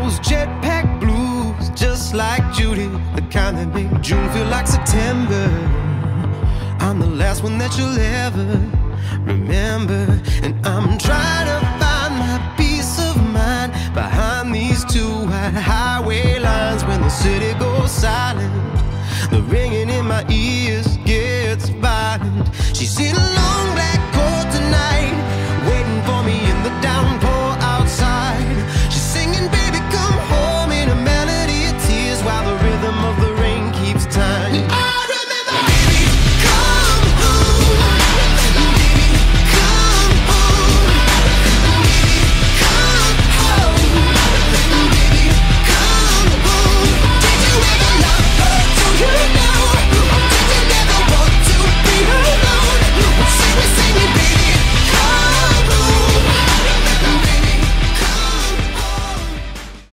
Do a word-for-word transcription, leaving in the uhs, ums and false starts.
those jetpack blues, just like Judy, the kind that make June feel like September. I'm the last one that you'll ever remember, and I'm trying